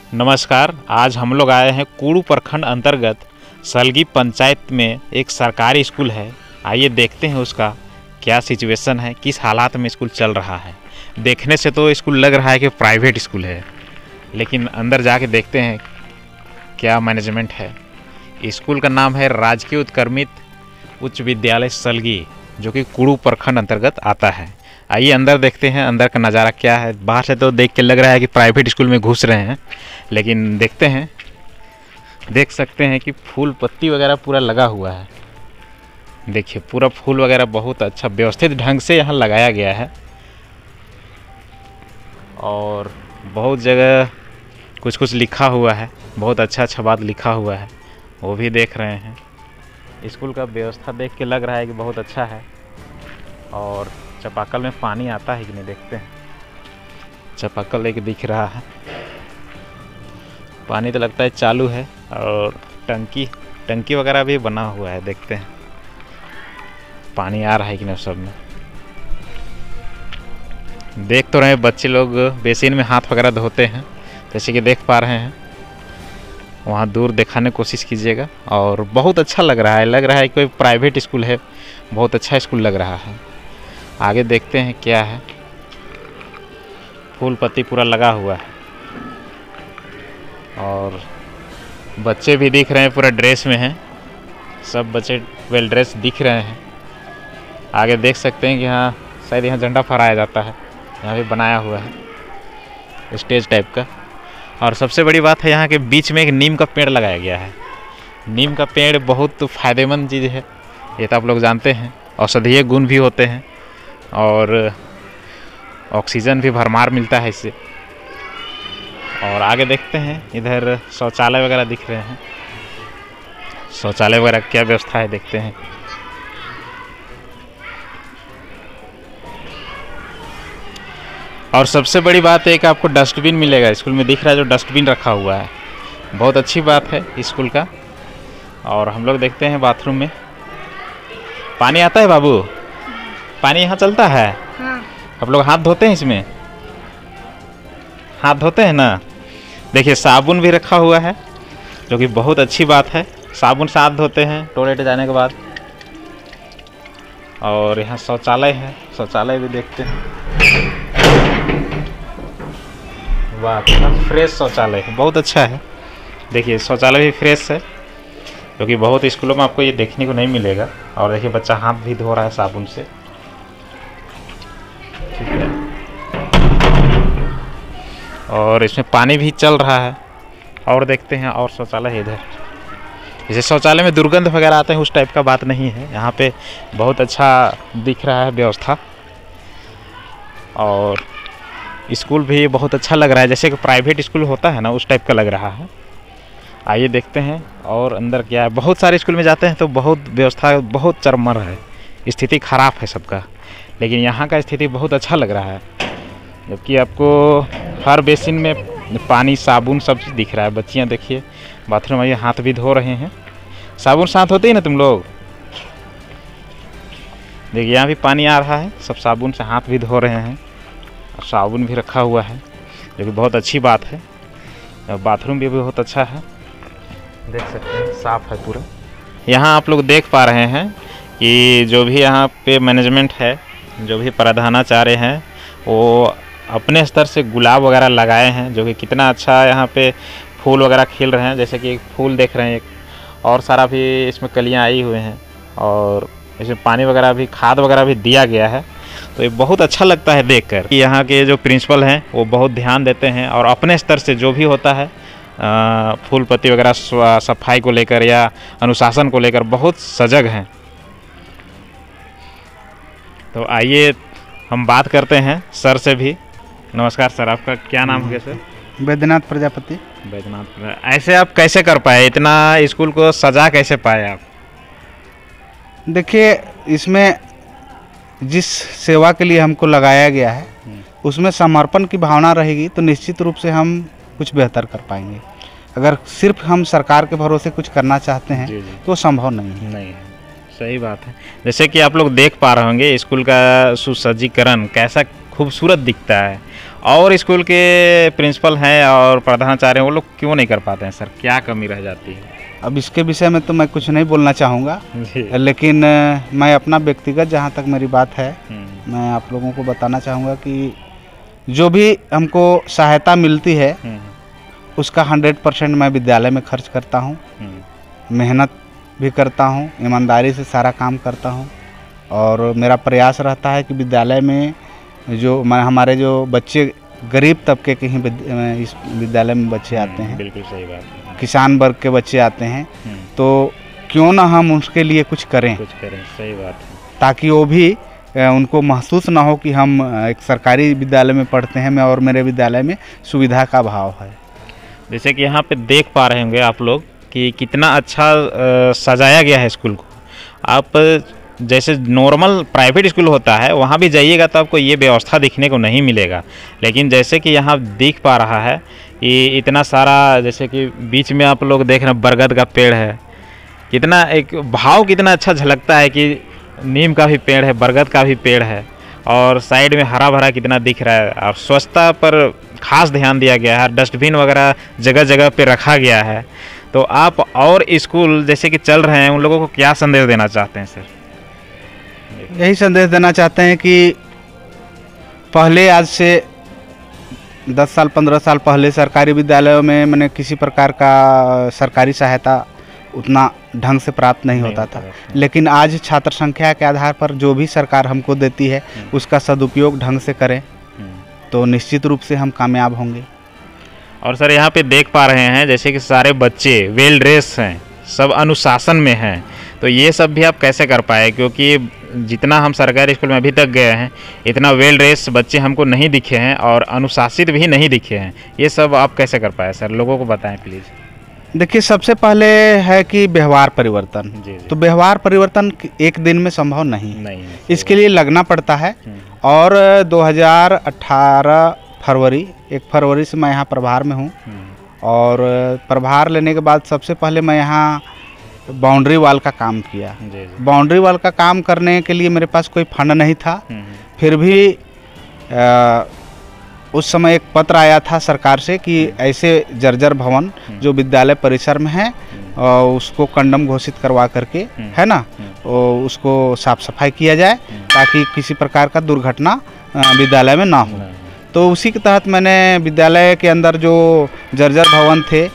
नमस्कार। आज हम लोग आए हैं कुड़ू प्रखंड अंतर्गत सलगी पंचायत में एक सरकारी स्कूल है। आइए देखते हैं उसका क्या सिचुएशन है, किस हालात में स्कूल चल रहा है। देखने से तो स्कूल लग रहा है कि प्राइवेट स्कूल है, लेकिन अंदर जाके देखते हैं क्या मैनेजमेंट है। स्कूल का नाम है राजकीय उत्क्रमित उच्च विद्यालय सलगी, जो कि कुड़ू प्रखंड अंतर्गत आता है। आइए अंदर देखते हैं अंदर का नज़ारा क्या है। बाहर से तो देख के लग रहा है कि प्राइवेट स्कूल में घुस रहे हैं, लेकिन देखते हैं। देख सकते हैं कि फूल पत्ती वगैरह पूरा लगा हुआ है। देखिए पूरा फूल वगैरह बहुत अच्छा व्यवस्थित ढंग से यहाँ लगाया गया है, और बहुत जगह कुछ कुछ लिखा हुआ है। बहुत अच्छा बात लिखा हुआ है, वो भी देख रहे हैं। स्कूल का व्यवस्था देख के लग रहा है कि बहुत अच्छा है। और चापाकल में पानी आता है कि नहीं देखते हैं। चापाकल एक दिख रहा है, पानी तो लगता है चालू है, और टंकी वगैरह भी बना हुआ है। देखते हैं पानी आ रहा है कि नहीं। सब में देख तो रहे बच्चे लोग बेसिन में हाथ वगैरह धोते हैं, जैसे कि देख पा रहे हैं। वहाँ दूर दिखाने की कोशिश कीजिएगा। और बहुत अच्छा लग रहा है कोई प्राइवेट स्कूल है। बहुत अच्छा स्कूल लग रहा है। आगे देखते हैं क्या है। फूल पत्ती पूरा लगा हुआ है, और बच्चे भी दिख रहे हैं, पूरा ड्रेस में हैं। सब बच्चे वेल ड्रेस दिख रहे हैं। आगे देख सकते हैं कि यहाँ शायद यहाँ झंडा फहराया जाता है। यहाँ भी बनाया हुआ है स्टेज टाइप का। और सबसे बड़ी बात है, यहाँ के बीच में एक नीम का पेड़ लगाया गया है। नीम का पेड़ बहुत फ़ायदेमंद चीज़ है, ये तो आप लोग जानते हैं। औषधीय गुण भी होते हैं, और ऑक्सीजन भी भरमार मिलता है इससे। और आगे देखते हैं, इधर शौचालय वगैरह दिख रहे हैं। शौचालय वगैरह क्या व्यवस्था है देखते हैं। और सबसे बड़ी बात है कि आपको डस्टबिन मिलेगा स्कूल में। दिख रहा है जो डस्टबिन रखा हुआ है, बहुत अच्छी बात है स्कूल का। और हम लोग देखते हैं बाथरूम में पानी आता है। बाबू पानी यहाँ चलता है? हाँ। आप लोग हाथ धोते हैं इसमें? हाथ धोते हैं ना। देखिए साबुन भी रखा हुआ है, जो कि बहुत अच्छी बात है। साबुन से हाथ धोते हैं टॉयलेट जाने के बाद। और यहाँ शौचालय है, शौचालय भी देखते हैं। वाह कितना फ्रेश शौचालय है, बहुत अच्छा है। देखिए शौचालय भी फ्रेश है, क्योंकि बहुत स्कूलों में आपको ये देखने को नहीं मिलेगा। और देखिए बच्चा हाथ भी धो रहा है साबुन से, ठीक है। और इसमें पानी भी चल रहा है। और देखते हैं और शौचालय है इधर। जैसे शौचालय में दुर्गंध वगैरह आते हैं, उस टाइप का बात नहीं है। यहाँ पे बहुत अच्छा दिख रहा है व्यवस्था। और स्कूल भी बहुत अच्छा लग रहा है, जैसे कि प्राइवेट स्कूल होता है ना, उस टाइप का लग रहा है। आइए देखते हैं और अंदर क्या है। बहुत सारे स्कूल में जाते हैं तो बहुत व्यवस्था बहुत चरमर है, स्थिति खराब है सबका। लेकिन यहाँ का स्थिति बहुत अच्छा लग रहा है, जबकि आपको हर बेसिन में पानी साबुन सब चीज़ दिख रहा है। बच्चियाँ देखिए बाथरूम में हाथ भी धो रहे हैं। साबुन से हाथ होते ही ना तुम लोग। देखिए यहाँ भी पानी आ रहा है, सब साबुन से हाथ भी धो रहे हैं। और साबुन भी रखा हुआ है, जो कि बहुत अच्छी बात है। बाथरूम भी बहुत अच्छा है, देख सकते हैं साफ़ है पूरा। यहाँ आप लोग देख पा रहे हैं कि जो भी यहाँ पे मैनेजमेंट है, जो भी प्रधानाचार्य हैं, वो अपने स्तर से गुलाब वगैरह लगाए हैं, जो कि कितना अच्छा यहाँ पे फूल वगैरह खिल रहे हैं। जैसे कि एक फूल देख रहे हैं, एक और सारा भी इसमें कलियाँ आई हुए हैं। और इसमें पानी वगैरह भी, खाद वगैरह भी दिया गया है। तो ये बहुत अच्छा लगता है देखकर कि यहाँ के जो प्रिंसिपल हैं वो बहुत ध्यान देते हैं, और अपने स्तर से जो भी होता है फूल पत्ती वगैरह सफाई को लेकर या अनुशासन को लेकर बहुत सजग हैं। तो आइए हम बात करते हैं सर से भी। नमस्कार सर, आपका क्या नाम है सर? बैद्यनाथ प्रजापति। बैद्यनाथ, ऐसे आप कैसे कर पाए, इतना स्कूल को सजा कैसे पाए आप? देखिए इसमें जिस सेवा के लिए हमको लगाया गया है, उसमें समर्पण की भावना रहेगी तो निश्चित रूप से हम कुछ बेहतर कर पाएंगे। अगर सिर्फ हम सरकार के भरोसे कुछ करना चाहते हैं जी। तो संभव नहीं है। सही बात है। जैसे कि आप लोग देख पा रहे होंगे स्कूल का सुसज्जीकरण कैसा खूबसूरत दिखता है। और स्कूल के प्रिंसिपल हैं और प्रधानाचार्य वो लोग क्यों नहीं कर पाते हैं सर, क्या कमी रह जाती है? अब इसके विषय में तो मैं कुछ नहीं बोलना चाहूँगा, लेकिन मैं अपना व्यक्तिगत जहाँ तक मेरी बात है मैं आप लोगों को बताना चाहूँगा कि जो भी हमको सहायता मिलती है उसका 100% मैं विद्यालय में खर्च करता हूँ, मेहनत भी करता हूँ, ईमानदारी से सारा काम करता हूँ। और मेरा प्रयास रहता है कि विद्यालय में जो हमारे जो बच्चे गरीब तबके के ही इस विद्यालय में बच्चे आते हैं, बिल्कुल सही बात है, किसान वर्ग के बच्चे आते हैं, तो क्यों ना हम उसके लिए कुछ करें, सही बात है, ताकि वो भी उनको महसूस ना हो कि हम एक सरकारी विद्यालय में पढ़ते हैं और मेरे विद्यालय में सुविधा का अभाव है। जैसे कि यहाँ पे देख पा रहे होंगे आप लोग कि कितना अच्छा सजाया गया है स्कूल को। आप जैसे नॉर्मल प्राइवेट स्कूल होता है वहाँ भी जाइएगा तो आपको ये व्यवस्था दिखने को नहीं मिलेगा, लेकिन जैसे कि यहाँ दिख पा रहा है कि इतना सारा, जैसे कि बीच में आप लोग देख रहे हैं बरगद का पेड़ है, कितना एक भाव कितना अच्छा झलकता है कि नीम का भी पेड़ है, बरगद का भी पेड़ है, और साइड में हरा भरा कितना दिख रहा है। और स्वच्छता पर खास ध्यान दिया गया है, डस्टबिन वगैरह जगह जगह पे रखा गया है। तो आप और स्कूल जैसे कि चल रहे हैं उन लोगों को क्या संदेश देना चाहते हैं सर? यही संदेश देना चाहते हैं कि पहले आज से 10 साल 15 साल पहले सरकारी विद्यालयों में मैंने किसी प्रकार का सरकारी सहायता उतना ढंग से प्राप्त नहीं होता था, लेकिन आज छात्र संख्या के आधार पर जो भी सरकार हमको देती है उसका सदुपयोग ढंग से करें तो निश्चित रूप से हम कामयाब होंगे। और सर यहाँ पे देख पा रहे हैं जैसे कि सारे बच्चे वेल ड्रेस हैं, सब अनुशासन में हैं, तो ये सब भी आप कैसे कर पाए? क्योंकि जितना हम सरकारी स्कूल में अभी तक गए हैं इतना वेल ड्रेस बच्चे हमको नहीं दिखे हैं और अनुशासित भी नहीं दिखे हैं। ये सब आप कैसे कर पाए सर, लोगों को बताएं प्लीज़। देखिए, सबसे पहले है कि व्यवहार परिवर्तन। जी। तो व्यवहार परिवर्तन एक दिन में संभव नहीं है, इसके लिए लगना पड़ता है। और 2018 फरवरी 1 फरवरी से मैं यहाँ प्रभार में हूँ, और प्रभार लेने के बाद सबसे पहले मैं यहाँ बाउंड्री वाल का काम किया। बाउंड्री वाल का काम करने के लिए मेरे पास कोई फंड नहीं था, फिर भी उस समय एक पत्र आया था सरकार से कि ऐसे जर्जर भवन जो विद्यालय परिसर में है उसको कंडम घोषित करवा करके, है ना, उसको साफ सफाई किया जाए ताकि किसी प्रकार का दुर्घटना विद्यालय में ना हो। तो उसी के तहत मैंने विद्यालय के अंदर जो जर्जर भवन थे,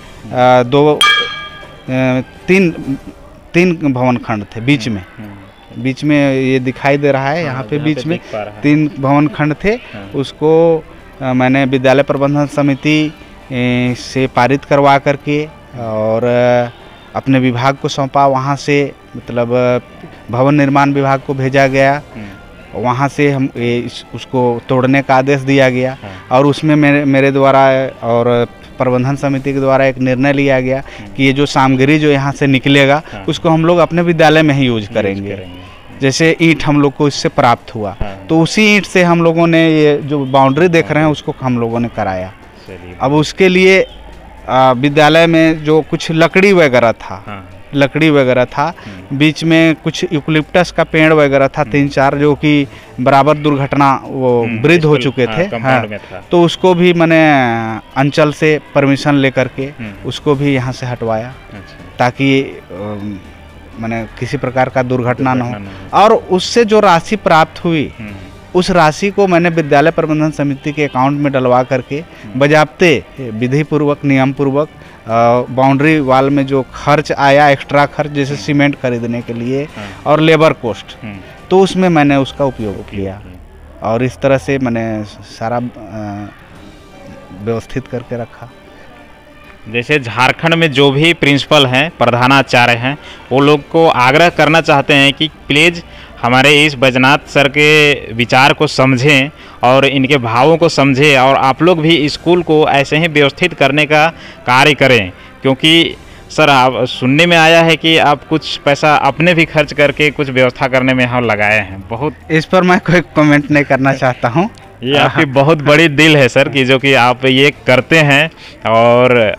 तीन भवन खंड थे बीच में ये दिखाई दे रहा है, यहाँ पे बीच में 3 भवन खंड थे। उसको मैंने विद्यालय प्रबंधन समिति से पारित करवा करके और अपने विभाग को सौंपा। वहाँ से मतलब भवन निर्माण विभाग को भेजा गया, वहाँ से हम उसको तोड़ने का आदेश दिया गया। और उसमें मेरे द्वारा और प्रबंधन समिति के द्वारा एक निर्णय लिया गया कि ये जो सामग्री जो यहाँ से निकलेगा उसको हम लोग अपने विद्यालय में ही यूज करेंगे। जैसे ईंट हम लोग को इससे प्राप्त हुआ, तो उसी ईंट से हम लोगों ने ये जो बाउंड्री देख रहे हैं उसको हम लोगों ने कराया। अब उसके लिए विद्यालय में जो कुछ लकड़ी वगैरह था, बीच में कुछ यूकलिप्टस का पेड़ वगैरह था 3-4 जो कि बराबर दुर्घटना वो वृद्ध हो चुके थे। तो उसको भी मैंने अंचल से परमिशन लेकर के उसको भी यहाँ से हटवाया ताकि मैंने किसी प्रकार का दुर्घटना न हो। और उससे जो राशि प्राप्त हुई उस राशि को मैंने विद्यालय प्रबंधन समिति के अकाउंट में डलवा करके बजाबते विधि पूर्वक नियम पूर्वक बाउंड्री वाल में जो खर्च आया, एक्स्ट्रा खर्च जैसे सीमेंट खरीदने के लिए और लेबर कॉस्ट, तो उसमें मैंने उसका उपयोग किया। और इस तरह से मैंने सारा व्यवस्थित करके रखा। जैसे झारखंड में जो भी प्रिंसिपल हैं, प्रधानाचार्य हैं, वो लोग को आग्रह करना चाहते हैं कि प्लीज़ हमारे इस बैजनाथ सर के विचार को समझें और इनके भावों को समझें, और आप लोग भी स्कूल को ऐसे ही व्यवस्थित करने का कार्य करें। क्योंकि सर आप सुनने में आया है कि आप कुछ पैसा अपने भी खर्च करके कुछ व्यवस्था करने में हम लगाए हैं। बहुत इस पर मैं कोई कमेंट नहीं करना चाहता हूँ। ये आपकी बहुत बड़ी दिल है सर कि जो कि आप ये करते हैं, और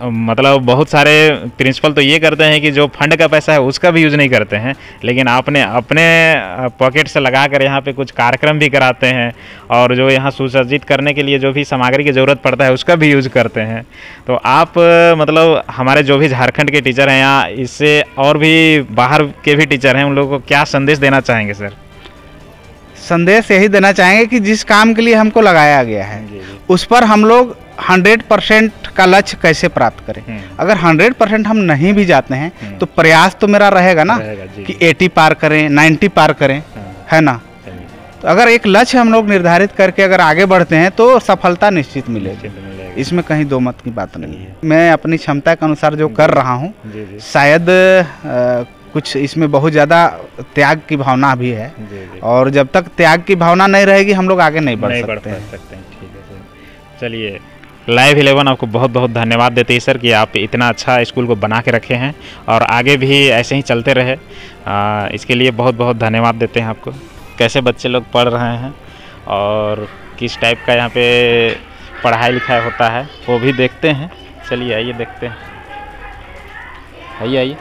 मतलब बहुत सारे प्रिंसिपल तो ये करते हैं कि जो फंड का पैसा है उसका भी यूज़ नहीं करते हैं, लेकिन आपने अपने पॉकेट से लगा कर यहाँ पे कुछ कार्यक्रम भी कराते हैं और जो यहाँ सुसज्जित करने के लिए जो भी सामग्री की ज़रूरत पड़ता है उसका भी यूज़ करते हैं। तो आप मतलब हमारे जो भी झारखंड के टीचर हैं यहाँ, इससे और भी बाहर के भी टीचर हैं, उन लोगों को क्या संदेश देना चाहेंगे सर? संदेश यही देना चाहेंगे कि जिस काम के लिए हमको लगाया गया है उस पर हम लोग 100% का लक्ष्य कैसे प्राप्त करें। अगर 100% हम नहीं भी जाते हैं तो प्रयास तो मेरा रहेगा ना कि 80 पार करें, 90 पार करें, है ना। तो अगर एक लक्ष्य हम लोग निर्धारित करके अगर आगे बढ़ते हैं तो सफलता निश्चित मिलेगी, इसमें कहीं दो मत की बात नहीं है। मैं अपनी क्षमता के अनुसार जो कर रहा हूँ, शायद कुछ इसमें बहुत ज़्यादा त्याग की भावना भी है, और जब तक त्याग की भावना नहीं रहेगी हम लोग आगे नहीं बढ़ सकते हैं। ठीक है सर। चलिए, लाइव 11 आपको बहुत बहुत धन्यवाद देते हैं सर कि आप इतना अच्छा स्कूल को बना के रखे हैं और आगे भी ऐसे ही चलते रहे, इसके लिए बहुत बहुत धन्यवाद देते हैं आपको। कैसे बच्चे लोग पढ़ रहे हैं और किस टाइप का यहाँ पे पढ़ाई लिखाई होता है वो भी देखते हैं। चलिए आइए देखते हैं, आइए आइए।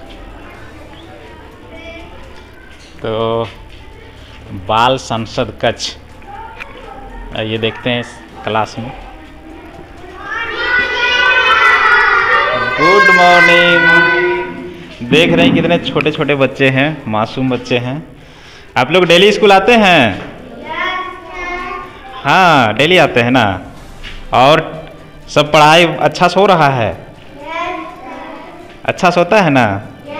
तो बाल संसद कक्ष, ये देखते हैं इस क्लास में। Good morning. देख रहे हैं कितने छोटे छोटे बच्चे हैं, मासूम बच्चे हैं। आप लोग डेली स्कूल आते हैं? हाँ, डेली आते हैं ना। और सब पढ़ाई अच्छा से हो रहा है? अच्छा से होता है ना?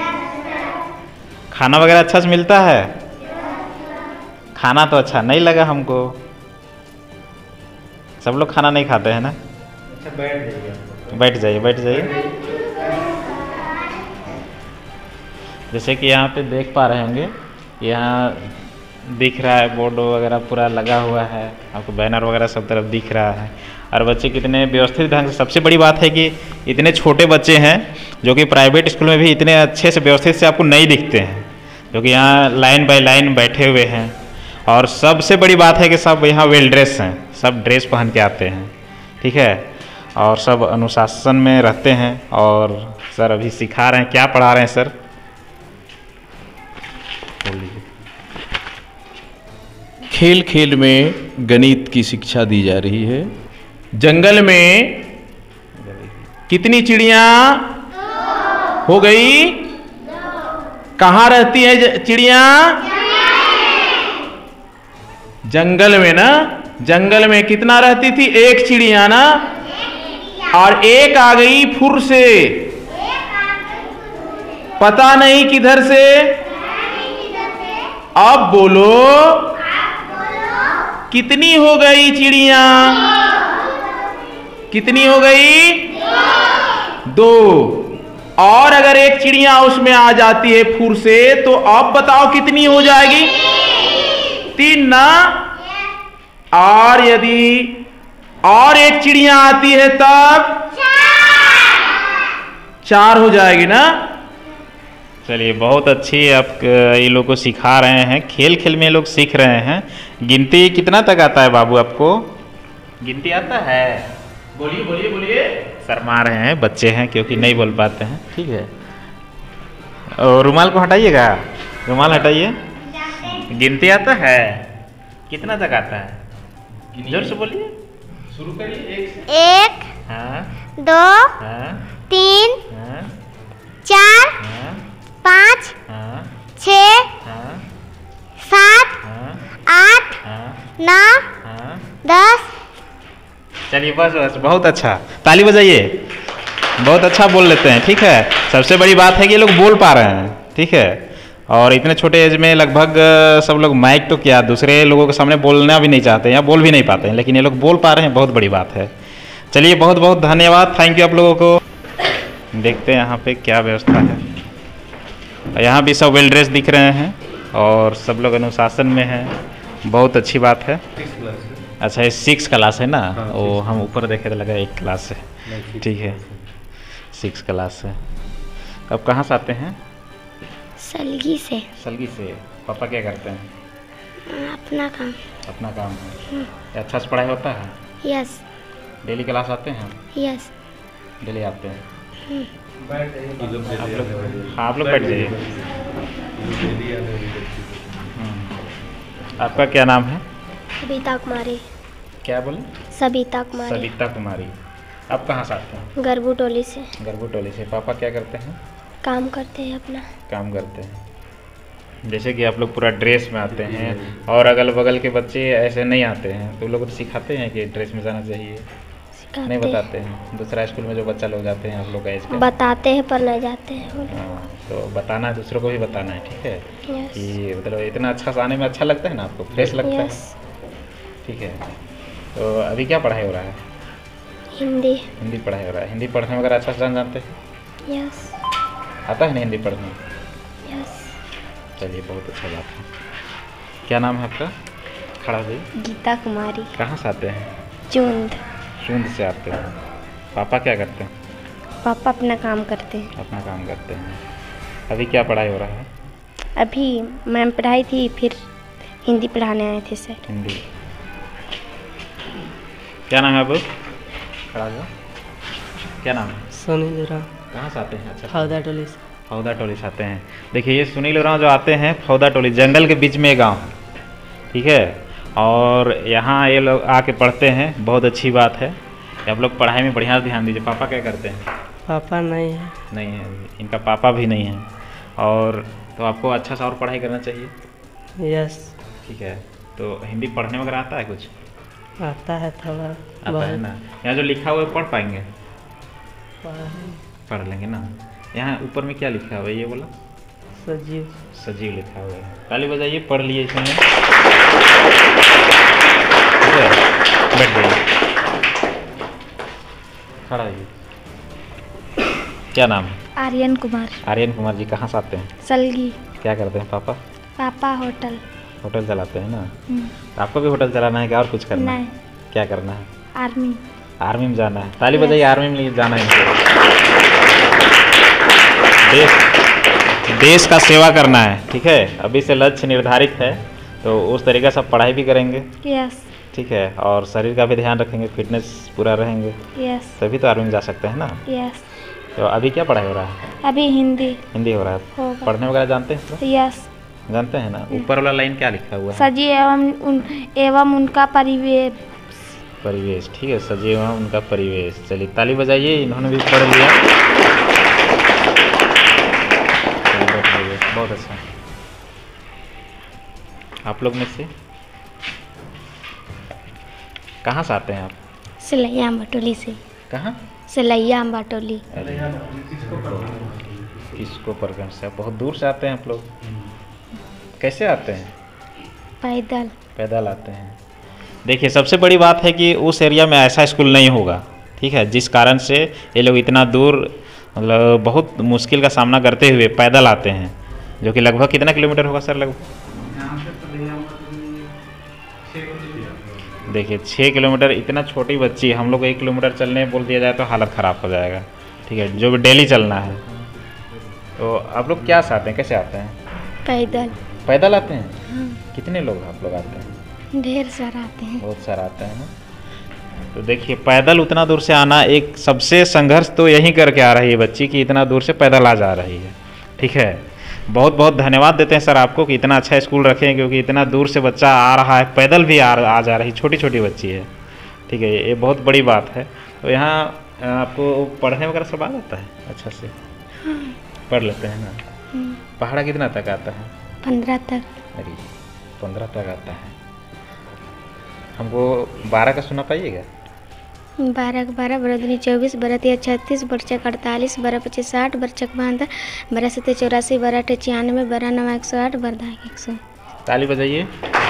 खाना वगैरह अच्छा से मिलता है? खाना तो अच्छा नहीं लगा हमको। सब लोग खाना नहीं खाते हैं ना? अच्छा, बैठ जाइए, बैठ जाइए। जैसे कि यहाँ पे देख पा रहे होंगे, यहाँ दिख रहा है बोर्ड वगैरह पूरा लगा हुआ है, आपको बैनर वगैरह सब तरफ दिख रहा है। और बच्चे कितने व्यवस्थित ढंग से, सबसे बड़ी बात है कि इतने छोटे बच्चे हैं जो कि प्राइवेट स्कूल में भी इतने अच्छे से व्यवस्थित से आपको नहीं दिखते हैं, जो कि यहाँ लाइन बाय लाइन बैठे हुए हैं। और सबसे बड़ी बात है कि सब यहाँ वेल ड्रेस हैं, सब ड्रेस पहन के आते हैं, ठीक है। और सब अनुशासन में रहते हैं। और सर अभी सिखा रहे हैं, क्या पढ़ा रहे हैं सर? खेल खेल में गणित की शिक्षा दी जा रही है। जंगल में कितनी चिड़िया हो गई? कहाँ रहती है चिड़िया? जंगल में ना। जंगल में कितना रहती थी? एक चिड़िया ना। और एक आ गई फुर से, पता नहीं किधर से। अब बोलो कितनी हो गई चिड़िया? कितनी हो गई? 2। और अगर एक चिड़िया उसमें आ जाती है फुर से, तो अब बताओ कितनी हो जाएगी? 3 ना। और यदि और एक चिड़िया आती है तब 4 हो जाएगी ना। चलिए, बहुत अच्छी आप ये लोग को सिखा रहे हैं, खेल खेल में ये लोग सीख रहे हैं। गिनती कितना तक आता है बाबू आपको? गिनती आता है? बोलिए बोलिए बोलिए। शर्मा रहे हैं, बच्चे हैं क्योंकि नहीं बोल पाते हैं, ठीक है। और रुमाल को हटाइएगा, रुमाल हटाइए। गिनती आता है? कितना तक आता है? जोर से बोलिए, शुरू करिए। 1 हाँ 2 हाँ 3 हाँ 4 हाँ 5 हाँ 6 हाँ 7 हाँ 8 हाँ 9 हाँ। 10। चलिए बस बस, बहुत अच्छा, ताली बजाइए। बहुत अच्छा बोल लेते हैं, ठीक है। सबसे बड़ी बात है कि ये लोग बोल पा रहे हैं, ठीक है। और इतने छोटे एज में लगभग सब लोग माइक तो क्या, दूसरे लोगों के सामने बोलना भी नहीं चाहते या बोल भी नहीं पाते हैं, लेकिन ये लोग बोल पा रहे हैं, बहुत बड़ी बात है। चलिए, बहुत बहुत धन्यवाद, थैंक यू आप लोगों को। देखते हैं यहाँ पे क्या व्यवस्था है। यहाँ भी सब वेल ड्रेस दिख रहे हैं और सब लोग अनुशासन में हैं, बहुत अच्छी बात है। अच्छा, ये 6 क्लास है ना? वो हम ऊपर देखे तो लगा 1 क्लास है, ठीक है, 6 क्लास है। अब कहाँ से आते हैं? सलगी से। सलगी से। पापा क्या करते हैं? अपना काम। अपना काम है। अच्छा से पढ़ाई होता है? यस। डेली क्लास आते हैं? यस। डेली आते हैं? आप लोग बैठ जाइए। आपका क्या नाम है? सबिता कुमारी। क्या बोले? सबिता कुमारी। सबिता कुमारी। आप कहाँ से आते हैं? गरबू टोली से। गरबू टोली से। पापा क्या करते हैं? काम करते हैं अपना। काम करते हैं। जैसे कि आप लोग पूरा ड्रेस में आते हैं और अगल बगल के बच्चे ऐसे नहीं आते हैं, तो लोग सिखाते हैं कि ड्रेस में जाना चाहिए? नहीं बताते हैं? दूसरा स्कूल में जो बच्चा लोग जाते हैं आप लोग का एज का? बताते हैं पर नहीं जाते हैं। हाँ, तो बताना है, दूसरों को भी बताना है, ठीक है? यस। कि मतलब इतना अच्छा से आने में अच्छा लगता है ना आपको, फ्रेश लगता है? यस। ठीक है। तो अभी क्या पढ़ाई हो रहा है? हिंदी। हिंदी पढ़ाई हो रहा है। हिंदी पढ़ने वगैरह अच्छा से जानते हैं? यस। आता है ना हिंदी पढ़ने? यस। चलिए, बहुत अच्छा बात है। क्या नाम है आपका? खड़ा हुई। गीता कुमारी। कहाँ से आते हैं? चुंद। सूंद से आते हैं। पापा क्या करते हैं? पापा अपना काम करते हैं। अपना काम करते हैं। अभी क्या पढ़ाई हो रहा है? अभी मैम पढ़ाई थी, फिर हिंदी पढ़ाने आए थे सर। हिंदी। क्या नाम है अब? खड़ा हो जाओ। क्या नाम है? सुनील उरांव। कहाँ से आते हैं? अच्छा, हौदा टोली से। फौदा टोली से आते हैं। देखिए, ये सुनील उरांव जो आते हैं फौदा टोली, जंगल के बीच में गांव, ठीक है, और यहाँ ये लोग आके पढ़ते हैं। बहुत अच्छी बात है। आप लोग पढ़ाई में बढ़िया ध्यान दीजिए। पापा क्या करते हैं? पापा नहीं है। नहीं है, इनका पापा भी नहीं है। और तो आपको अच्छा सा और पढ़ाई करना चाहिए। यस। ठीक है। तो हिंदी पढ़ने वगैरह आता है कुछ? आता है थोड़ा आता है ना? यहाँ जो लिखा हुआ है पढ़ पाएंगे? बहुत। पढ़ लेंगे ना? यहाँ ऊपर में क्या लिखा हुआ है ये बोला? सजीव। सजीव लिखा हुआ है। ताली बजाइए, पढ़ लिए इसमें। ठीक है, बैठ जाइए। खड़ा होइए। क्या नाम है? आर्यन कुमार। आर्यन कुमार जी। कहाँ से आते हैं? सलगी। क्या करते हैं पापा? पापा होटल। होटल चलाते हैं ना? आपको भी होटल चलाना है क्या और कुछ करना है? नहीं। क्या करना है? आर्मी। आर्मी में जाना है। ताली बजाइए, आर्मी में जाना है इनको। देश का सेवा करना है, ठीक है? अभी से लक्ष्य निर्धारित है, तो उस तरीके से पढ़ाई भी करेंगे, यस। ठीक है, और शरीर का भी ध्यान रखेंगे, फिटनेस पूरा रहेंगे, यस। तभी तो आर्मी में जा सकते हैं ना? यस। तो अभी क्या पढ़ाई हो रहा है? अभी हिंदी। हिंदी हो रहा है। होगा। पढ़ने वगैरह जानते हैं? यस। जानते हैं ना? ऊपर वाला लाइन क्या लिखा हुआ है? सजी एवं उनका परिवेश। परिवेश, ठीक है, सजीव एवं उनका परिवेश। चलिए, ताली बजाइए, इन्होंने भी पढ़ लिया। बहुत अच्छा। आप लोग में से कहाँ से आते हैं आप? सिलैया बटोली से। कहाँ? सिलैया बटोली। किसको प्रगण से? बहुत दूर से आते हैं आप लोग। कैसे आते हैं? पैदल। पैदल आते हैं। देखिए, सबसे बड़ी बात है कि उस एरिया में ऐसा स्कूल नहीं होगा, ठीक है, जिस कारण से ये लोग इतना दूर, मतलब बहुत मुश्किल का सामना करते हुए पैदल आते हैं, जो कि लगभग कितना किलोमीटर होगा सर? लगभग देखिए 6 किलोमीटर। इतना छोटी बच्ची, हम लोग 1 किलोमीटर चलने बोल दिया जाए तो हालत ख़राब हो जाएगा, ठीक है, जो डेली चलना है। तो आप लोग क्या से आते हैं? कैसे आते हैं? पैदल। पैदल आते हैं? हाँ। कितने लोग आप लोग आते हैं? ढेर सारा आते हैं। बहुत सारा आते हैं ना? तो देखिए, पैदल उतना दूर से आना, एक सबसे संघर्ष तो यही करके आ रही है बच्ची कि इतना दूर से पैदल आ जा रही है, ठीक है। बहुत बहुत धन्यवाद देते हैं सर आपको कि इतना अच्छा स्कूल रखें, क्योंकि इतना दूर से बच्चा आ रहा है, पैदल भी आ जा रही, छोटी छोटी बच्ची है, ठीक है, ये बहुत बड़ी बात है। तो यहाँ आपको पढ़ने वगैरह सब आ जाता है अच्छा से? पढ़ लेते हैं ना? पहाड़ा कितना तक आता है? 15 तक। अरे 15 तक आता है। हमको 12 का सुना पाइएगा? 12 के 12, 12 दूनी 24, 12 तिया 36, 12 चक 48, 12 25 60, 12 चक 72, 12 सत्ते 84, 12 अठे 96, 12 9 108, 12 100। ताली बजाइए।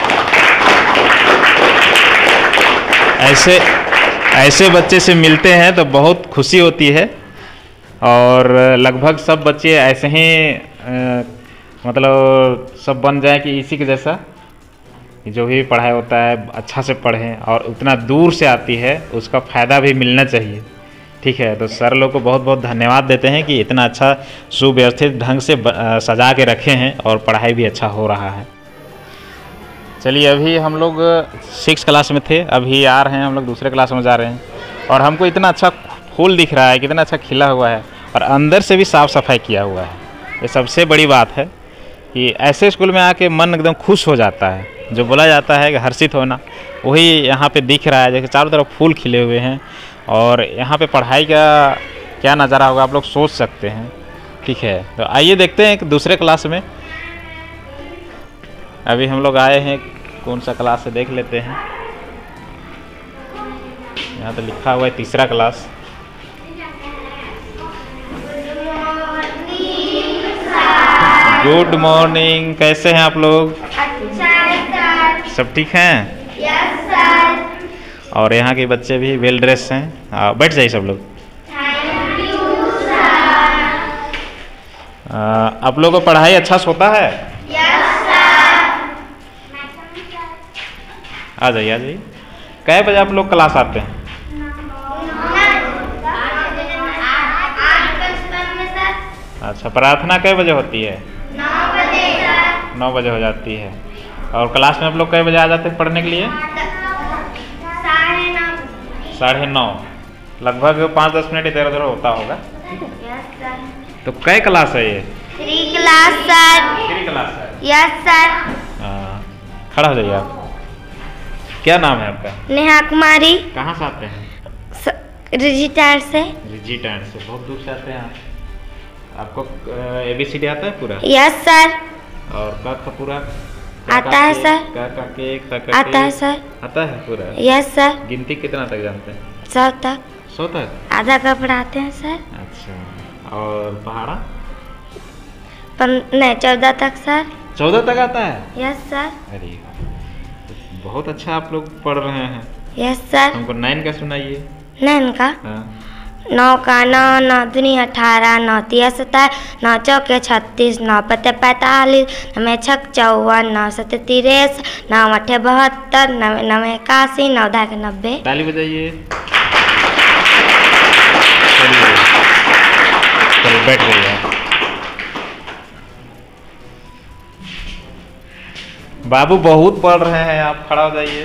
ऐसे बच्चे से मिलते हैं तो बहुत खुशी होती है, और लगभग सब बच्चे ऐसे ही मतलब सब बन जाए कि इसी के जैसा, जो भी पढ़ाई होता है अच्छा से पढ़ें, और उतना दूर से आती है उसका फ़ायदा भी मिलना चाहिए, ठीक है। तो सर लोग को बहुत बहुत धन्यवाद देते हैं कि इतना अच्छा सुव्यवस्थित ढंग से सजा के रखे हैं और पढ़ाई भी अच्छा हो रहा है। चलिए, अभी हम लोग 6 क्लास में थे, अभी आ रहे हैं हम लोग दूसरे क्लास में जा रहे हैं, और हमको इतना अच्छा फूल दिख रहा है, कितना अच्छा खिला हुआ है और अंदर से भी साफ़ सफाई किया हुआ है। ये सबसे बड़ी बात है कि ऐसे स्कूल में आके मन एकदम खुश हो जाता है। जो बोला जाता है कि हर्षित होना, वही यहाँ पे दिख रहा है। जैसे चारों तरफ फूल खिले हुए हैं और यहाँ पे पढ़ाई का क्या नज़ारा होगा आप लोग सोच सकते हैं। ठीक है, तो आइए देखते हैं एक दूसरे क्लास में। अभी हम लोग आए हैं, कौन सा क्लास है देख लेते हैं। यहाँ तो लिखा हुआ है तीसरा क्लास। गुड मॉर्निंग, कैसे हैं आप लोग? सब ठीक हैं? Yes sir. और यहाँ के बच्चे भी वेल ड्रेस हैं। बैठ जाइए सब लोग। आप लोगों को पढ़ाई अच्छा से होता है? Yes sir. आ जाइए, आ जाइए। कै बजे आप लोग क्लास आते हैं? 8:55 में सर। अच्छा, प्रार्थना कै बजे होती है? 9 बजे सर। 9 बजे हो जाती है। और क्लास में आप लोग कै बजे आ जाते हैं पढ़ने के लिए? 9:30। 9:30। लगभग 5-10 मिनट इधर उधर होता होगा। Yes sir. तो कै क्लास है ये? 3 क्लास सर। 3 क्लास है। Yes sir. खड़ा हो जाइए आप। क्या नाम है आपका? नेहा कुमारी। कहाँ से आते हैं? रजिस्टर से। रिजिटेंट से। बहुत दूर से आते हैं आप। आपको ABCD आता है पूरा? Yes sir. और क ख पूरा? आता है सर। क ख के ख ख आता है सर। आता है पूरा? Yes sir. गिनती कितना तक जानते हैं? 100 तक। 100 तक? आधा का पढ़ाते हैं सर। अच्छा। और पहाड़ा? नहीं, 14 तक सर। 14 तक आता है? Yes sir. अरे बहुत अच्छा आप लोग पढ़ रहे हैं। Yes sir. हमको 9 का सुनाइए। 9 का? हाँ। 9 का 9, 9 दूनी 18, 9 तिया 27, 9 चौके 36, 9 पते 45, 9 छक 54, 9 सते 63, 9 अठे 72, 9 81, 9 दाके 90। ताली बजाइए। चलिए, चलिए बैठ जाइए। बाबू बहुत पढ़ रहे हैं, आप खड़ा हो जाइए।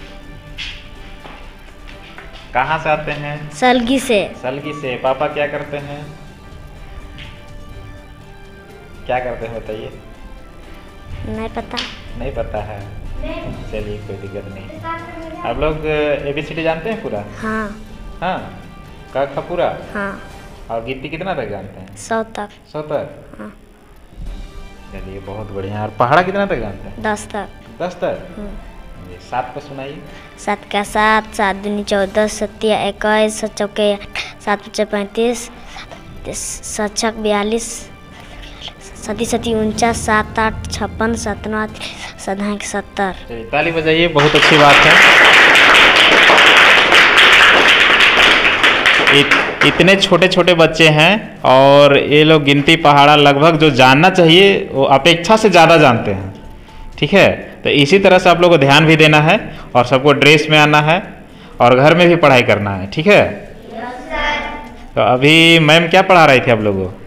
कहाँ से आते हैं? सलगी से। सलगी से। पापा क्या करते हैं? क्या करते हैं बताइए। नहीं पता। नहीं पता है? चलिए कोई दिक्कत नहीं। आप लोग ABCD जानते हैं पूरा? हाँ। हाँ। क ख पूरा? हाँ। और गिनती कितना तक जानते हैं? 100 तक। 100 तक? हाँ। चलिए बहुत बढ़िया। और पहाड़ा कितना तक जानते हैं? 10 तक। 10 तक? 7 पे सुनाइए। 7 का 7, 7 दूनी 14, 7 21, 7 चौके 7 पचे 35, 7 छक 42, 7 7 49, 7 8 56, 7 9 7 70। चलिए ताली बजाइए, बहुत अच्छी बात है। इतने छोटे छोटे बच्चे हैं और ये लोग गिनती पहाड़ा लगभग जो जानना चाहिए वो अपेक्षा से ज़्यादा जानते हैं। ठीक है, तो इसी तरह से आप लोगों को ध्यान भी देना है और सबको ड्रेस में आना है और घर में भी पढ़ाई करना है। ठीक है। तो अभी मैम क्या पढ़ा रही थी आप लोगों को?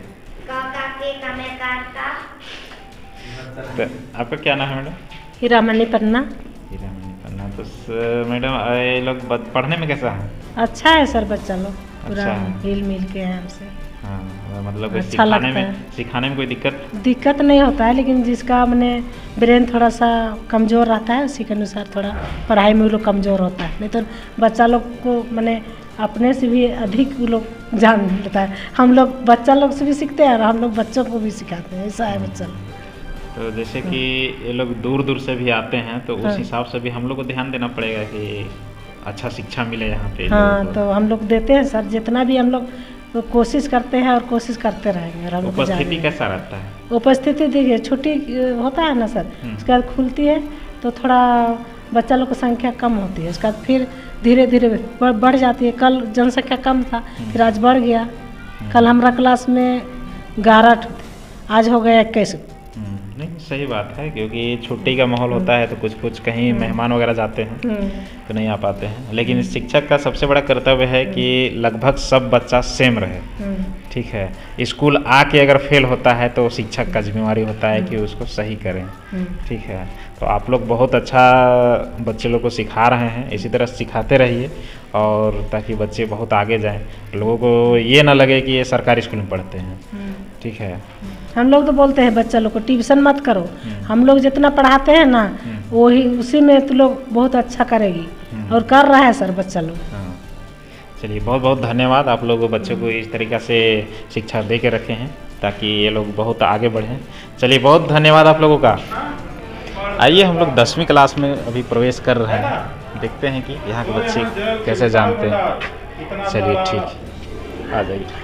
तो आपका क्या नाम है मैडम? हीरामणि पन्ना। हीरामणि पन्ना। तो मैडम ये लोग पढ़ने में कैसा है? अच्छा है सर, बच्चा लोग पूरा अच्छा है। हिल मिल के हैं हमसे। हाँ, मतलब अच्छा सिखाने लगता में है। सिखाने में कोई दिक्कत नहीं होता है, लेकिन जिसका मैंने ब्रेन थोड़ा सा कमज़ोर रहता है उसी के अनुसार थोड़ा पढ़ाई में वो लोग कमज़ोर होता है। नहीं तो बच्चा लोग को मैंने अपने से भी अधिक वो लोग जान लेता है। हम लोग बच्चा लोग से भी सीखते हैं और हम लोग बच्चों को भी सिखाते हैं। ऐसा है बच्चा लोग। तो जैसे कि ये लोग दूर दूर से भी आते हैं तो उस हाँ। हिसाब से भी हम लोग को ध्यान देना पड़ेगा कि अच्छा शिक्षा मिले यहाँ पे। हाँ, लोगों को। तो हम लोग देते हैं सर, जितना भी हम लोग कोशिश करते हैं और कोशिश करते रहेंगे। और हम लोग उपस्थिति जारी कैसा रहता है? उपस्थिति देखिए, छुट्टी होता है ना सर, उसके बाद खुलती है तो थोड़ा बच्चा लोग की संख्या कम होती है। उसके बाद फिर धीरे धीरे बढ़ जाती है। कल जनसंख्या कम था, फिर आज बढ़ गया। कल हमारा क्लास में 11 थे, आज हो गया 21। नहीं सही बात है, क्योंकि छुट्टी का माहौल होता है तो कुछ कहीं मेहमान वगैरह जाते हैं तो नहीं आ पाते हैं। लेकिन शिक्षक का सबसे बड़ा कर्तव्य है कि लगभग सब बच्चा सेम रहे। ठीक है। स्कूल आके अगर फेल होता है तो शिक्षक का जिम्मेवारी होता है कि उसको सही करें। ठीक है। तो आप लोग बहुत अच्छा बच्चे लोग को सिखा रहे हैं, इसी तरह सिखाते रहिए और ताकि बच्चे बहुत आगे जाएं, लोगों को ये ना लगे कि ये सरकारी स्कूल में पढ़ते हैं। ठीक है। हम लोग तो बोलते हैं बच्चा लोग को ट्यूशन मत करो, हम लोग जितना पढ़ाते हैं ना वही उसी में तो लोग बहुत अच्छा करेगी, और कर रहा है सर बच्चा लोग। हाँ, चलिए बहुत बहुत धन्यवाद। आप लोग बच्चों को इस तरीक़ा से शिक्षा दे के रखे हैं ताकि ये लोग बहुत आगे बढ़ें। चलिए बहुत धन्यवाद आप लोगों का। आइए हम लोग 10वीं क्लास में अभी प्रवेश कर रहे हैं, देखते हैं कि यहाँ के बच्चे कैसे जानते हैं। चलिए ठीक, आ जाइए।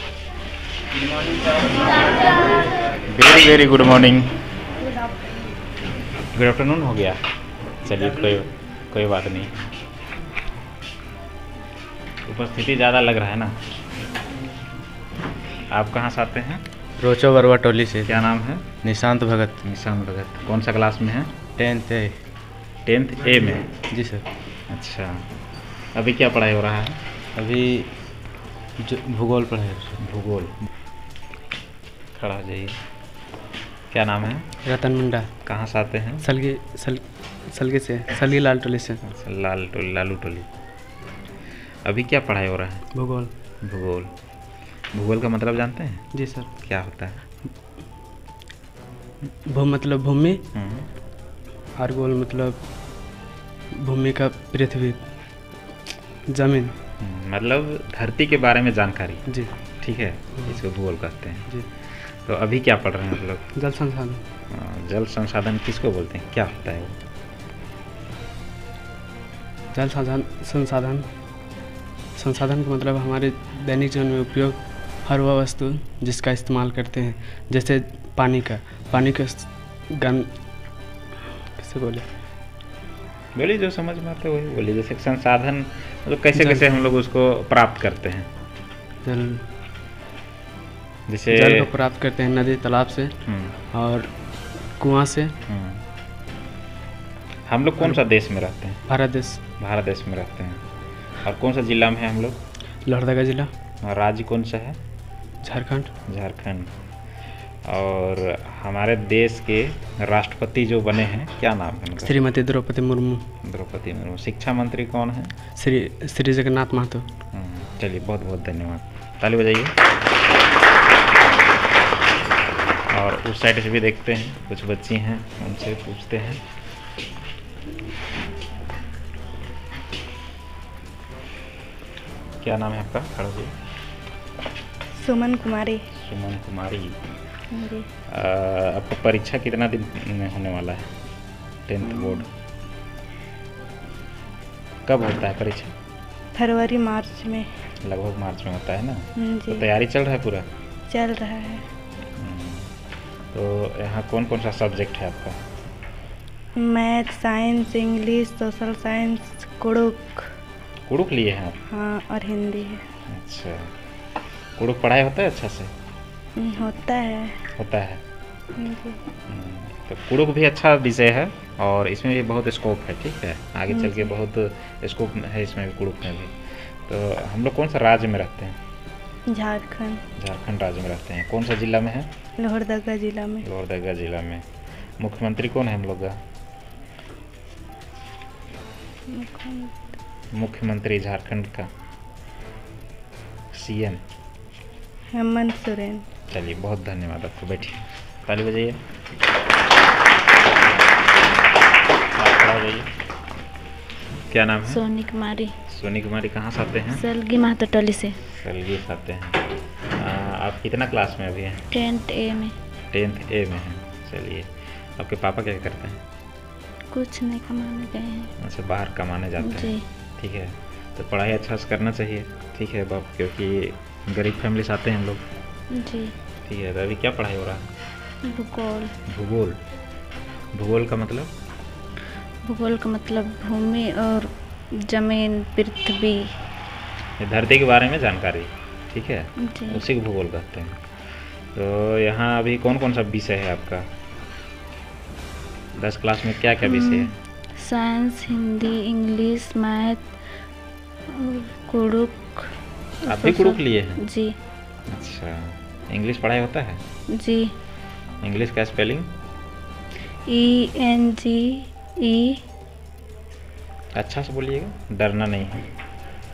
Very very good morning, good afternoon हो गया। चलिए कोई बात नहीं, उपस्थिति ज़्यादा लग रहा है ना। आप कहाँ से आते हैं? रोचो बरवा टोली से। क्या नाम है? निशांत भगत। निशांत भगत। कौन सा क्लास में है? 10th A। 10th A में? जी सर। अच्छा, अभी क्या पढ़ाई हो रहा है? अभी भूगोल पढ़ाई। भूगोल। खड़ा हो जाइए। क्या नाम है? रतन मुंडा। कहाँ से आते हैं? सलगे से, सलगी लाल टोली से। लालू टोली। अभी क्या पढ़ाई हो रहा है? भूगोल। भूगोल। भूगोल का मतलब जानते हैं? जी सर। क्या होता है? मतलब भूमि, और गोल मतलब भूमि का पृथ्वी, जमीन, मतलब धरती के बारे में जानकारी। जी ठीक है, इसको भूगोल कहते हैं। जी। तो अभी क्या पढ़ रहे हैं आप लोग? जल संसाधन। जल संसाधन किसको बोलते हैं, क्या होता है वो? जल संसाधन का मतलब हमारे दैनिक जीवन में उपयोग हर वह वस्तु जिसका इस्तेमाल करते हैं, जैसे पानी का गन कैसे बोले, बोलिए जो समझ में आते वही बोलिए। जैसे संसाधन मतलब कैसे हम लोग उसको प्राप्त करते हैं? जैसे जल को प्राप्त करते हैं नदी तालाब से और कुआं से। हम लोग कौन सा देश में रहते हैं? भारत देश में रहते हैं। और कौन सा जिला में है हम लोग? लोहरदगा जिला। और राज्य कौन सा है? झारखंड। और हमारे देश के राष्ट्रपति जो बने हैं क्या नाम है उनका? श्रीमती द्रौपदी मुर्मू। शिक्षा मंत्री कौन है? श्री जगन्नाथ महतो। चलिए बहुत बहुत धन्यवाद, ताली बजाइए। और उस साइड से भी देखते हैं, कुछ बच्ची हैं, उनसे पूछते हैं। क्या नाम है आपका? खड़ा जी। सुमन कुमारी। आपका परीक्षा कितना दिन में होने वाला है? 10th बोर्ड कब होता है परीक्षा? फरवरी मार्च में। लगभग मार्च में होता है ना। जी। तो तैयारी चल रहा है पूरा? चल रहा है। तो यहाँ कौन कौन सा सब्जेक्ट है आपका? Math, science, English, social science, Kurukh लिए हैं आप? हाँ, और हिंदी है। अच्छा, कुड़ुक पढ़ाई होता है अच्छा से? होता है। जी। तो कुड़ुक भी अच्छा विषय है और इसमें भी बहुत स्कोप है। ठीक है, आगे चल के बहुत स्कोप है इसमें भी, कुड़ुक में भी। तो हम लोग कौन सा राज्य में रहते हैं? झारखंड राज्य में रहते हैं। कौन सा जिला में है? लोहरदगा जिला में। मुख्यमंत्री कौन है हम लोग का? मुख्यमंत्री झारखंड का CM हेमंत सोरेन। चलिए बहुत धन्यवाद आपको, बैठिए, ताली बजाइए। क्या नाम है? सोनी कुमारी। कहाँ से आते हैं? सलगी महतो टोली से। सलगी से आते हैं। आप कितना क्लास में अभी हैं? 10th A में। 10th A में हैं। चलिए, आपके पापा क्या करते हैं? कुछ नहीं, कमाने गए हैं। अच्छा, बाहर कमाने जाते हैं। जी। ठीक है, तो पढ़ाई अच्छा से करना चाहिए। ठीक है बाप, क्योंकि गरीब फैमिली से आते हैं हम लोग। जी। ठीक है, तो अभी क्या पढ़ाई हो रहा है? भूगोल का मतलब? भूगोल का मतलब भूमि और जमीन, पृथ्वी, धरती के बारे में जानकारी। ठीक है, जी। उसी को भूगोल कहते हैं। तो यहाँ अभी कौन कौन सा विषय है आपका? 10 क्लास में क्या क्या विषय है? साइंस, हिंदी, इंग्लिश, मैथ और कुड़ुक। आप भी कुड़ुक लिए हैं? जी। अच्छा, इंग्लिश पढ़ाई होता है? जी। इंग्लिश का स्पेलिंग? ENGE। अच्छा से बोलिएगा, डरना नहीं है।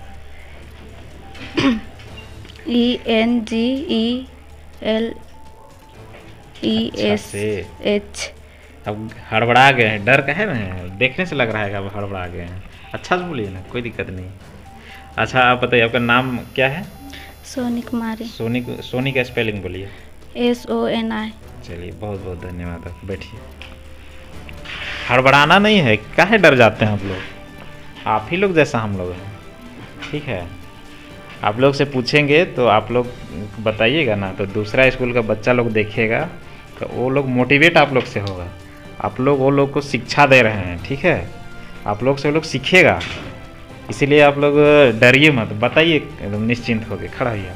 ENGELESH। अब हड़बड़ा गए हैं, डर का है ना, देखने से लग रहा है कि अब हड़बड़ा गए हैं। अच्छा से बोलिए ना, कोई दिक्कत नहीं। अच्छा आप बताइए, आपका नाम क्या है? सोनी कुमारी। सोनी का स्पेलिंग बोलिए। SONI। चलिए बहुत बहुत धन्यवाद, आप बैठिए। हड़बड़ाना नहीं है, काहे डर जाते हैं आप लोग? आप ही लोग जैसा हम लोग हैं, ठीक है। आप लोग से पूछेंगे तो आप लोग बताइएगा ना, तो दूसरा स्कूल का बच्चा लोग देखेगा तो वो लोग मोटिवेट आप लोग से होगा। आप लोग वो लोग को शिक्षा दे रहे हैं, ठीक है। आप लोग से वो लोग सीखेगा, इसीलिए आप लोग डरिए मत, बताइए एकदम निश्चिंत होकर। खड़ा होइए।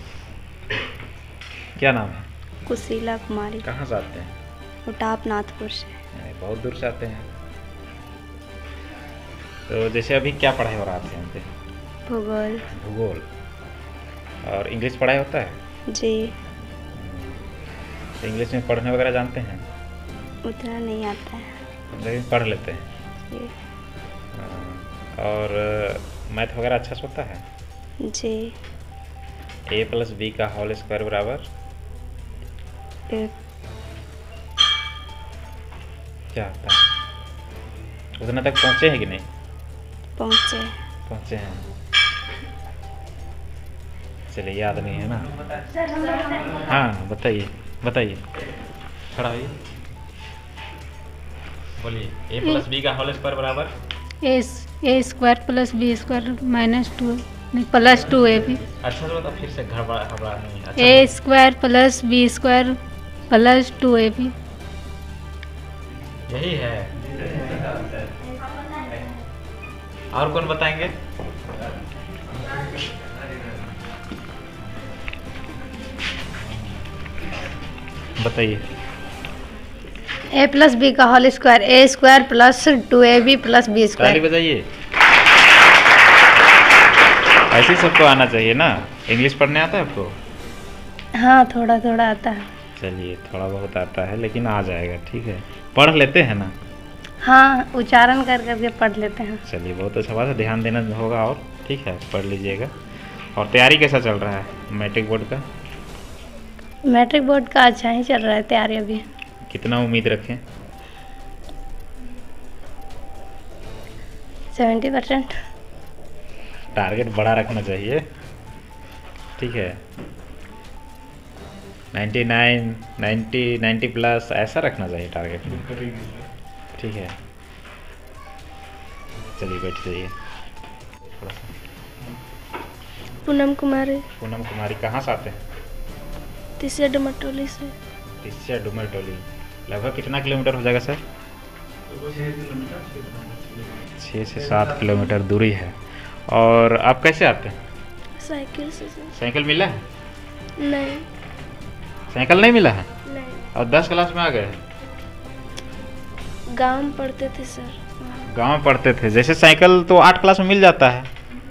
क्या नाम है? कुशीला कुमारी। कहाँ से आते हैं? उटाप नाथपुर से। बहुत दूर से आते हैं। तो जैसे अभी क्या पढ़ाई हो रहा है आपके यहाँ पे? भूगोल और इंग्लिश पढ़ाई होता है जी। तो इंग्लिश में पढ़ने वगैरह जानते हैं? उतना नहीं आता है लेकिन पढ़ लेते हैं जी। और मैथ वगैरह अच्छा से होता है जी। A+B का होल स्क्वायर बराबर क्या होता है? उतना तक पहुँचे हैं कि नहीं? पहुँचे हैं। चलिए, याद नहीं है ना? हाँ बताइए। खड़ा होइए, बोलिए। A+B का होल स्क्वायर बराबर A² + B² -2 प्लस 2AB। अच्छा तो फिर से घबरा नहीं। अच्छा A² + B² + 2AB। यही है। और कौन बताएंगे? बताइए। A+B का whole square A² + 2AB + B²। ताली बजाइए। ऐसे सबको आना चाहिए ना। इंग्लिश पढ़ने आता है आपको? हाँ, थोड़ा थोड़ा आता है। चलिए, थोड़ा बहुत आता है लेकिन आ जाएगा, ठीक है। पढ़ लेते हैं ना? हाँ, उच्चारण कर करके पढ़ लेते हैं। चलिए बहुत अच्छा बात है, ध्यान देना होगा और ठीक है, पढ़ लीजिएगा। और तैयारी कैसा चल रहा है मैट्रिक बोर्ड का? मैट्रिक बोर्ड का अच्छा ही चल रहा है तैयारी अभी। कितना उम्मीद रखें? 70%। टारगेट बड़ा रखना चाहिए, ठीक है। 99, 90, 90+ ऐसा रखना चाहिए टारगेट, ठीक है। चलिए बैठ जाइए। पूनम कुमारी। पूनम कुमारी कहाँ से आते हैं? तिसिया डुमरटोली से। तिसिया डुमरटोली लगभग कितना किलोमीटर हो जाएगा सर? 6 से 7 किलोमीटर दूरी है। और आप कैसे आते हैं? साइकिल से। साइकिल मिला है? नहीं। साइकिल नहीं मिला है? नहीं। और 10 क्लास में आ गए? गांव में पढ़ते थे सर। गांव में पढ़ते थे, जैसे साइकिल तो 8 क्लास में मिल जाता है।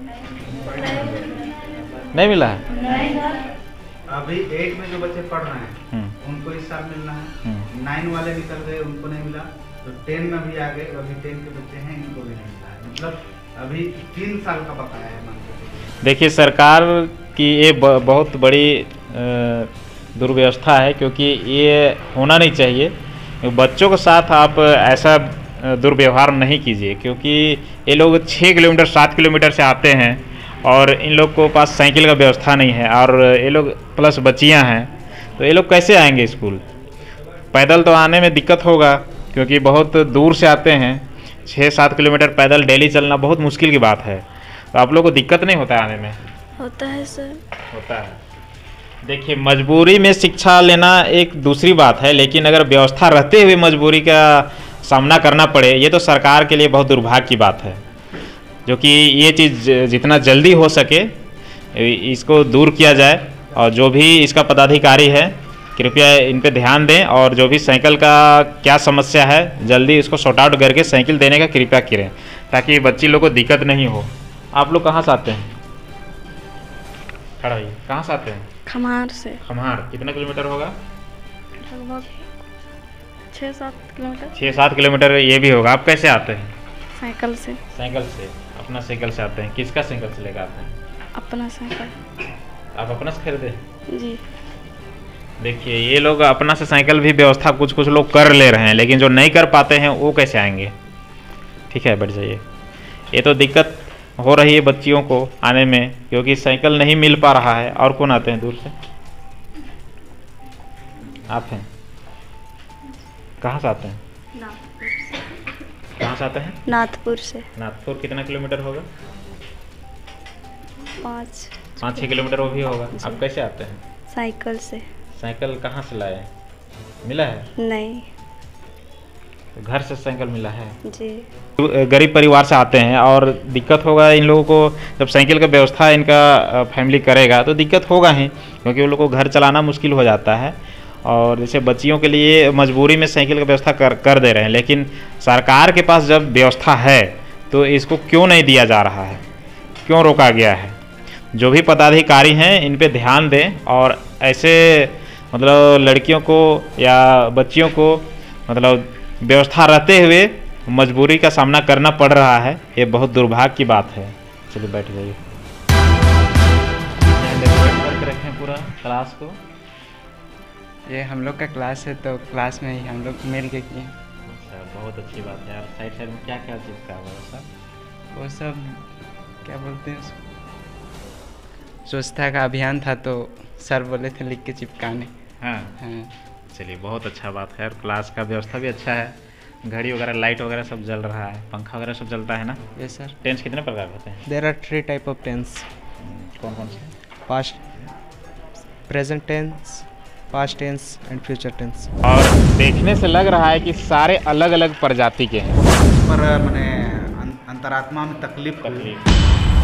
नहीं मिला है? नहीं। अभी 8 में जो बच्चे पढ़ रहे हैं उनको इस साल मिलना है। 9 वाले निकल गए, उनको नहीं मिला। तो 10 में भी आ गए, अभी 10 के बच्चे हैं, इनको भी नहीं मिला है। मतलब अभी 3 साल का बकाया है। देखिए, सरकार की ये बहुत बड़ी दुर्व्यवस्था है, क्योंकि ये होना नहीं चाहिए। बच्चों के साथ आप ऐसा दुर्व्यवहार नहीं कीजिए, क्योंकि ये लोग 6 किलोमीटर 7 किलोमीटर से आते हैं और इन लोग को पास साइकिल का व्यवस्था नहीं है, और ये लोग प्लस बच्चियां हैं, तो ये लोग कैसे आएंगे स्कूल? पैदल तो आने में दिक्कत होगा, क्योंकि बहुत दूर से आते हैं। 6-7 किलोमीटर पैदल डेली चलना बहुत मुश्किल की बात है। तो आप लोग को दिक्कत नहीं होता है आने में? होता है सर। होता है। देखिए, मजबूरी में शिक्षा लेना एक दूसरी बात है, लेकिन अगर व्यवस्था रहते हुए मजबूरी का सामना करना पड़े, ये तो सरकार के लिए बहुत दुर्भाग्य की बात है। जो कि ये चीज़ जितना जल्दी हो सके इसको दूर किया जाए, और जो भी इसका पदाधिकारी है कृपया इन पे ध्यान दें, और जो भी साइकिल का क्या समस्या है जल्दी इसको सॉर्ट आउट करके साइकिल देने का कृपया करें, ताकि बच्ची लोग को दिक्कत नहीं हो। आप लोग कहाँ से आते हैं? खड़ा होइए। कहाँ से आते हैं? खम्हार से। खम्हार कितना किलोमीटर होगा? लगभग 6-7 किलोमीटर। 6-7 किलोमीटर ये भी होगा। आप कैसे आते हैं? साइकिल से। साइकिल से, अपना साइकिल से आते हैं। किसका साइकिल से लेकर आते हैं? अपना साइकिल। आप अपना से खरीदे? जी। देखिए ये लोग अपना से साइकिल भी व्यवस्था कुछ कुछ लोग कर ले रहे हैं, लेकिन जो नहीं कर पाते हैं वो कैसे आएंगे? ठीक है, बैठ जाइए। ये तो दिक्कत हो रही है बच्चियों को आने में, क्योंकि साइकिल नहीं मिल पा रहा है। और कौन आते हैं दूर से? आप हैं? कहाँ से आते हैं? कहाँ से आते हैं? नाथपुर से। नाथपुर कितना किलोमीटर होगा? 5-6 किलोमीटर वो भी होगा। आप कैसे आते हैं? साइकिल से। साइकिल कहाँ से लाए? मिला है? नहीं। घर से साइकिल मिला है? जी। गरीब परिवार से आते हैं और दिक्कत होगा इन लोगों को। जब साइकिल का व्यवस्था इनका फैमिली करेगा तो दिक्कत होगा ही, क्योंकि उन लोगों को घर चलाना मुश्किल हो जाता है। और जैसे बच्चियों के लिए मजबूरी में साइकिल का व्यवस्था कर दे रहे हैं, लेकिन सरकार के पास जब व्यवस्था है तो इसको क्यों नहीं दिया जा रहा है, क्यों रोका गया है? जो भी पदाधिकारी हैं इन पे ध्यान दें और ऐसे मतलब लड़कियों को या बच्चियों को मतलब व्यवस्था रहते हुए मजबूरी का सामना करना पड़ रहा है। ये बहुत दुर्भाग्य की बात है। चलिए बैठ जाइए। डेकोरेट करके रखें पूरा क्लास को। ये हम लोग का क्लास है तो क्लास में ही हम लोग मिल के किए। अच्छा, बहुत अच्छी बात है यार। साइड साइड में क्या क्या चीज़ का हुआ है सर? वो सब क्या बोलते हैं, स्वच्छता का अभियान था तो सर बोले थे लिख के चिपकाने। हाँ हाँ। चलिए बहुत अच्छा बात है यार। क्लास का व्यवस्था भी अच्छा है, घड़ी वगैरह लाइट वगैरह सब जल रहा है, पंखा वगैरह सब चलता है ना? Yes sir. टेंस कितने प्रकार के होते हैं? There are 3 type of tense. कौन कौन से? Past, present tense, past tense and future tense. और देखने से लग रहा है कि सारे अलग अलग प्रजाति के हैं। पर मैंने अंतरात्मा में तकलीफ